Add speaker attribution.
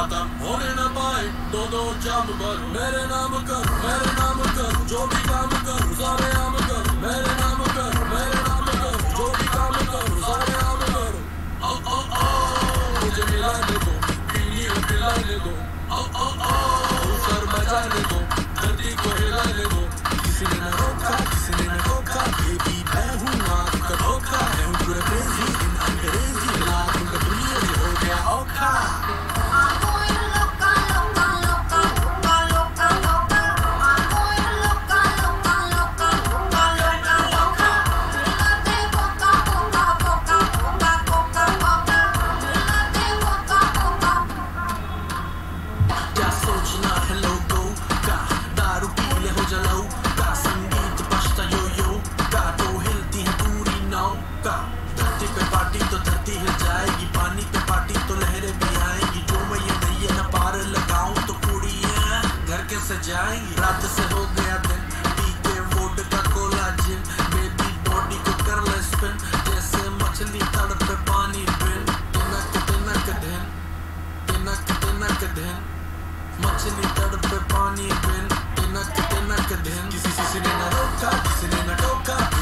Speaker 1: खत्म होने न पाए दो दो जाम भर। मेरे नाम कर जो भी काम कर सारे आम कर। मेरे नाम कर जो भी काम कर सारे आम कर। ओ ओ ओ मुझे मिलाने दो पीली पिलाने दो। ओ ओ ओ सर बजाने दो धरती को हिलाने दो। किसी ने न रोका किसी ने न रोका बेबी मैं हूँ आँख का धोखा। मैं हूँ पूरा क्रेजी इन अंग्रेजी लाख उनका दुनिया में हो गया औखा। जाएंगी रात से हो गया दिन पीके वोड का कोलाजिन। बेबी बॉडी को कर ले स्पिन जैसे मछली तड़पे पानी बिन। तिनक तिनक दिन तिनक तिनक दिन मछली तड़पे पानी बिन। तिनक तिनक दिन किसी ने न रोका किसी ने न टोका।